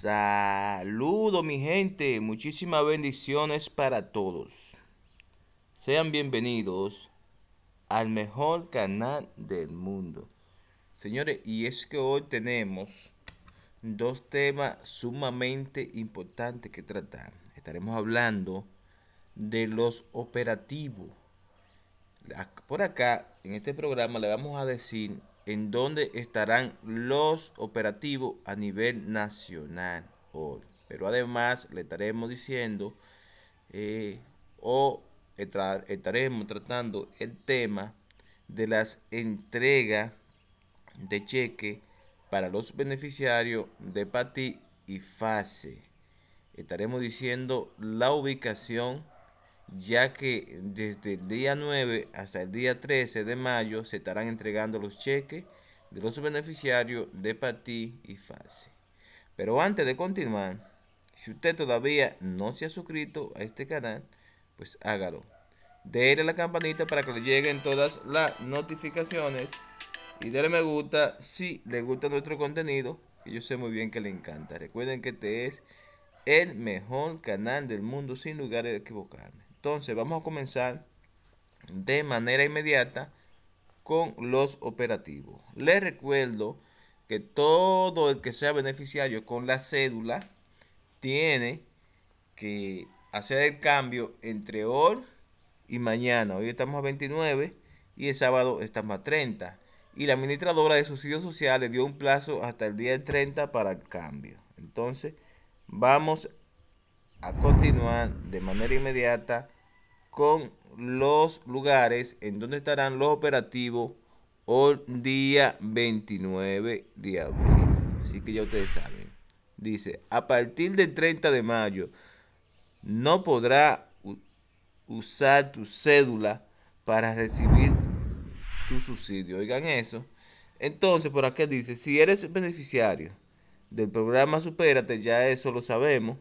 Saludos mi gente, muchísimas bendiciones para todos. Sean bienvenidos al mejor canal del mundo. Señores, y es que hoy tenemos dos temas sumamente importantes que tratar. Estaremos hablando de los operativos. Por acá, en este programa, le vamos a decir en dónde estarán los operativos a nivel nacional hoy. Pero además le estaremos diciendo eh, o estaremos tratando el tema de las entregas de cheque para los beneficiarios de PATI y FASE. Estaremos diciendo la ubicación, ya que desde el día 9 hasta el día 13 de mayo se estarán entregando los cheques de los beneficiarios de PATI y FASE. Pero antes de continuar, si usted todavía no se ha suscrito a este canal, pues hágalo. Dele a la campanita para que le lleguen todas las notificaciones y dele me gusta si le gusta nuestro contenido, que yo sé muy bien que le encanta. Recuerden que este es el mejor canal del mundo, sin lugar a equivocarme. Entonces vamos a comenzar de manera inmediata con los operativos. Les recuerdo que todo el que sea beneficiario con la cédula tiene que hacer el cambio entre hoy y mañana. Hoy estamos a 29 y el sábado estamos a 30. Y la administradora de subsidios sociales dio un plazo hasta el día 30 para el cambio. Entonces, vamos a continuar de manera inmediata con los lugares en donde estarán los operativos hoy día 29 de abril. Así que ya ustedes saben. Dice, a partir del 30 de mayo no podrá usar tu cédula para recibir tu subsidio. Oigan eso. Entonces, por acá dice, si eres beneficiario del programa Supérate, ya eso lo sabemos.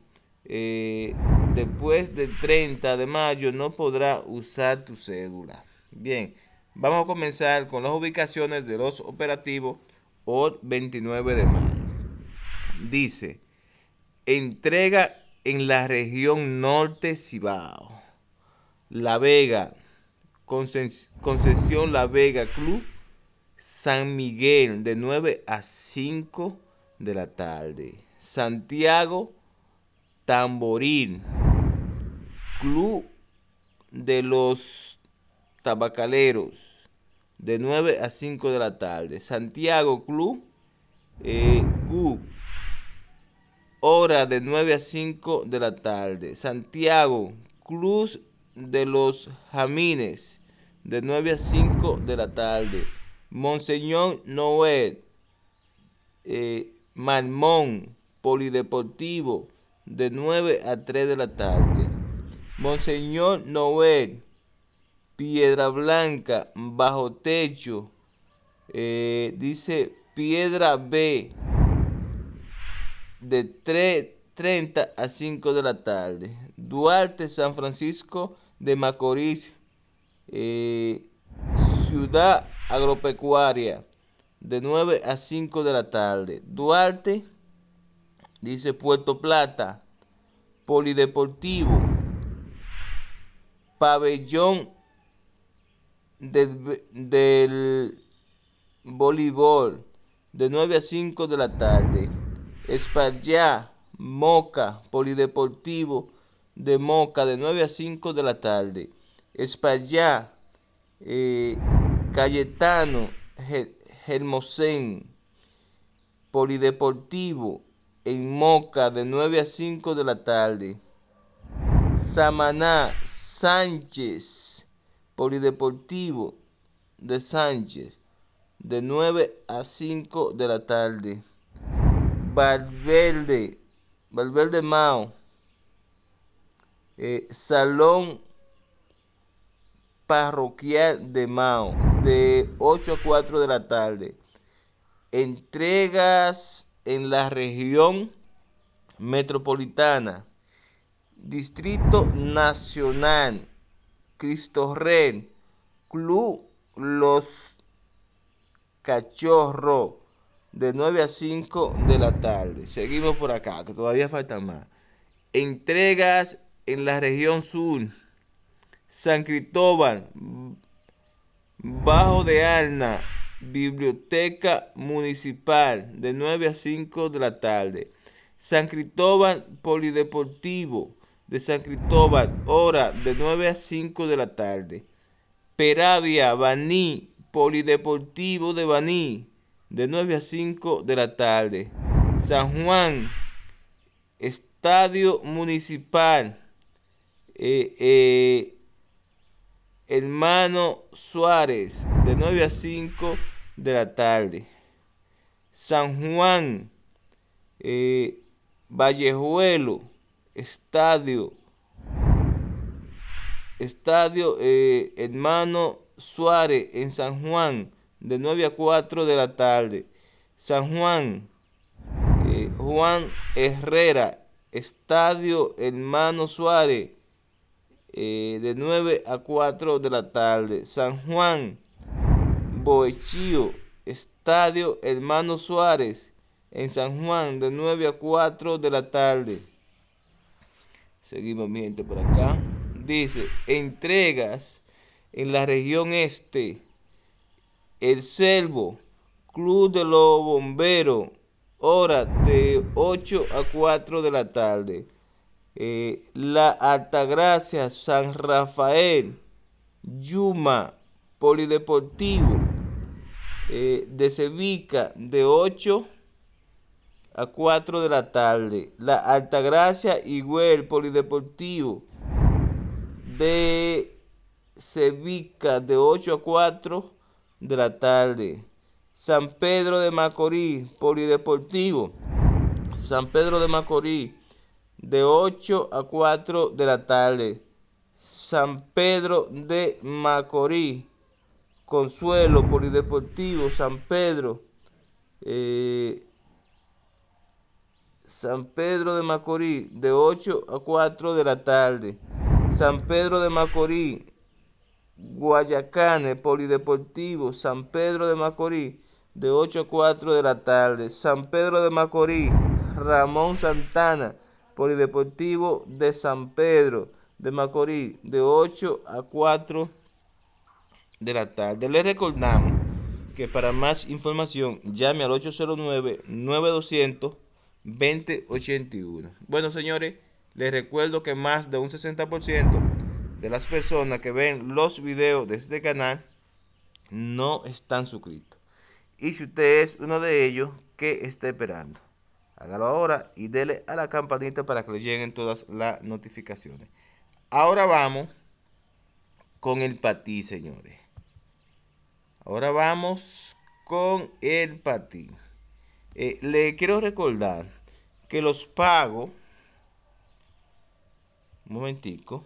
Después del 30 de mayo no podrá usar tu cédula. Bien, vamos a comenzar con las ubicaciones de los operativos hoy 29 de mayo. Dice, entrega en la región norte Cibao, La Vega, Concesión La Vega Club, San Miguel de 9 a 5 de la tarde. Santiago, Tamboril, Club de los Tabacaleros de 9 a 5 de la tarde. Santiago Club, hora de 9 a 5 de la tarde. Santiago Cruz de los Jamines de 9 a 5 de la tarde. Monseñor Noel, Marmón, Polideportivo de 9 a 3 de la tarde. Monseñor Noel, Piedra Blanca, Bajo Techo, dice Piedra B, de 3:30 a 5 de la tarde. Duarte, San Francisco de Macorís, Ciudad Agropecuaria, de 9 a 5 de la tarde. Duarte, dice Puerto Plata, Polideportivo, Pabellón del Voleibol, de 9 a 5 de la tarde. Espaillá, Moca, Polideportivo de Moca, de 9 a 5 de la tarde. Espaillá, Cayetano, Hermosén, Polideportivo en Moca, de 9 a 5 de la tarde. Samaná, Sánchez, Polideportivo de Sánchez, de 9 a 5 de la tarde. Valverde Mao, Salón Parroquial de Mao, de 8 a 4 de la tarde. Entregas en la región metropolitana, Distrito Nacional, Cristo Rey, Club Los Cachorros, de 9 a 5 de la tarde. Seguimos por acá, que todavía faltan más. Entregas en la región sur. San Cristóbal, Bajo de Arna, Biblioteca Municipal, de 9 a 5 de la tarde. San Cristóbal, Polideportivo de San Cristóbal, hora de 9 a 5 de la tarde. Peravia, Baní, Polideportivo de Baní, de 9 a 5 de la tarde. San Juan, Estadio Municipal, Hermano Suárez, de 9 a 5 de la tarde. San Juan, Vallejuelo, Estadio Hermano Suárez en San Juan, de 9 a 4 de la tarde. San Juan, Juan Herrera, Estadio Hermano Suárez, de 9 a 4 de la tarde. San Juan, Boechío, Estadio Hermano Suárez en San Juan, de 9 a 4 de la tarde. Seguimos, mi gente, por acá. Dice, entregas en la región este. El Selvo, Club de los Bomberos, hora de 8 a 4 de la tarde. La Altagracia, San Rafael, Yuma, Polideportivo, de Cevica, de 8 a 4 de la tarde. La Altagracia, Higüey, Polideportivo, de Cevica, de 8 a 4 de la tarde. San Pedro de Macorís, Polideportivo, San Pedro de Macorís, de 8 a 4 de la tarde. San Pedro de Macorís, Consuelo, Polideportivo, San Pedro, San Pedro de Macorís, de 8 a 4 de la tarde. San Pedro de Macorís, Guayacanes, Polideportivo, San Pedro de Macorís, de 8 a 4 de la tarde. San Pedro de Macorís, Ramón Santana, Polideportivo de San Pedro de Macorís, de 8 a 4 de la tarde. Les recordamos que para más información llame al 809-9200-2081. Bueno, señores, les recuerdo que más de un 60% de las personas que ven los videos de este canal no están suscritos. Y si usted es uno de ellos, ¿qué está esperando? Hágalo ahora y dele a la campanita para que le lleguen todas las notificaciones. Ahora vamos con el patí, señores. Ahora vamos con el patí. Le quiero recordar que los pagos, un momentico.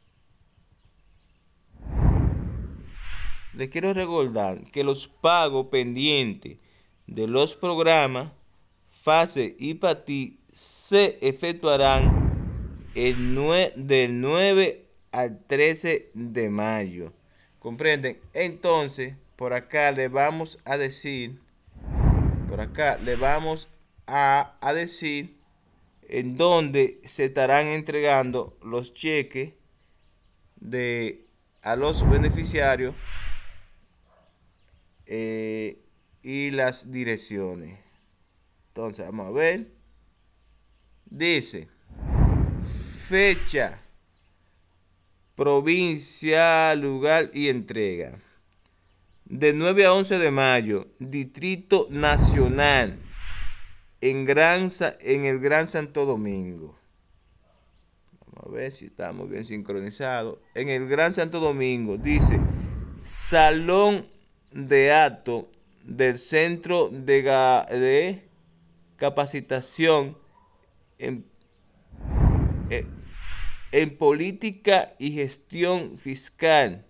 Les quiero recordar que los pagos pendientes de los programas Fase y Patí se efectuarán del 9 al 13 de mayo. ¿Comprenden? Entonces, por acá le vamos a decir, en dónde se estarán entregando los cheques a los beneficiarios y las direcciones. Entonces vamos a ver. Dice fecha, provincia, lugar y entrega. De 9 a 11 de mayo, Distrito Nacional, en el Gran Santo Domingo. Vamos a ver si estamos bien sincronizados. En el Gran Santo Domingo, dice Salón de Actos del Centro de Capacitación en Política y Gestión Fiscal.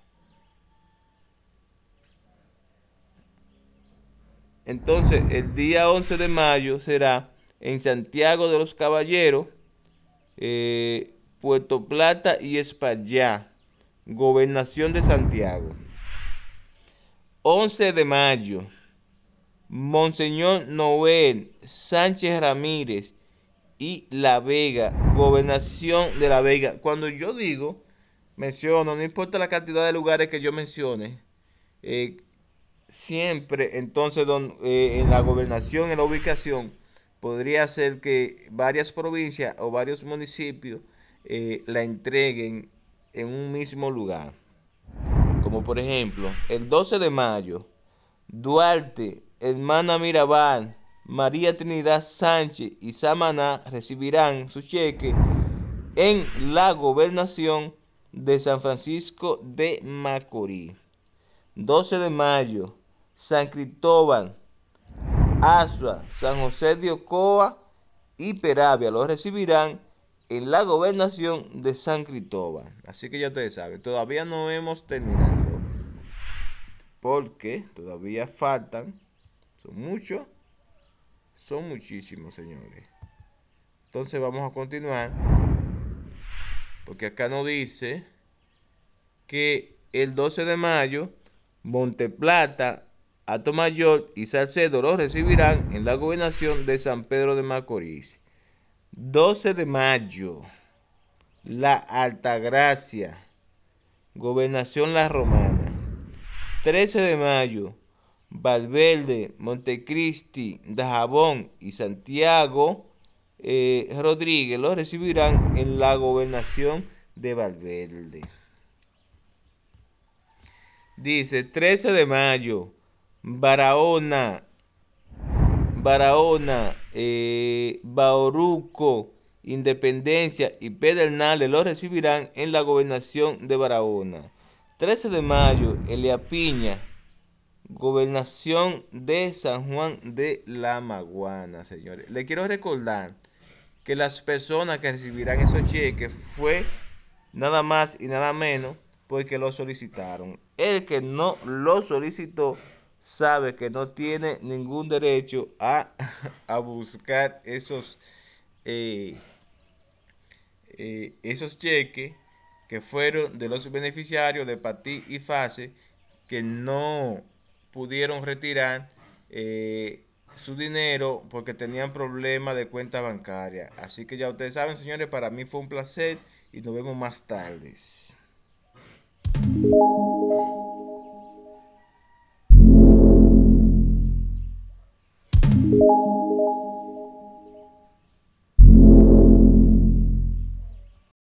Entonces, el día 11 de mayo será en Santiago de los Caballeros, Puerto Plata y Espaillá, Gobernación de Santiago. 11 de mayo, Monseñor Noel Sánchez Ramírez y La Vega, Gobernación de La Vega. Cuando yo digo, menciono, no importa la cantidad de lugares que yo mencione, eh, siempre entonces en la gobernación, en la ubicación, podría ser que varias provincias o varios municipios la entreguen en un mismo lugar. Como por ejemplo, el 12 de mayo, Duarte, Hermana Mirabal, María Trinidad Sánchez y Samaná recibirán su cheque en la gobernación de San Francisco de Macorís. 12 de mayo, San Cristóbal, Azua, San José de Ocoa y Peravia los recibirán en la gobernación de San Cristóbal. Así que ya ustedes saben, todavía no hemos terminado porque todavía faltan, son muchos, son muchísimos, señores. Entonces vamos a continuar porque acá nos dice que el 12 de mayo Monteplata, Atomayor y Salcedo los recibirán en la gobernación de San Pedro de Macorís. 12 de mayo, La Altagracia, Gobernación La Romana. 13 de mayo, Valverde, Montecristi, Dajabón y Santiago Rodríguez los recibirán en la gobernación de Valverde. Dice 13 de mayo, Barahona, Bauruco, Independencia y Pedernales los recibirán en la gobernación de Barahona. 13 de mayo, Elia Piña, gobernación de San Juan de la Maguana, señores. Les quiero recordar que las personas que recibirán esos cheques fue nada más y nada menos porque lo solicitaron. El que no lo solicitó sabe que no tiene ningún derecho a buscar esos cheques que fueron de los beneficiarios de Patí y Fase que no pudieron retirar su dinero porque tenían problemas de cuenta bancaria. Así que ya ustedes saben, señores, para mí fue un placer y nos vemos más tarde.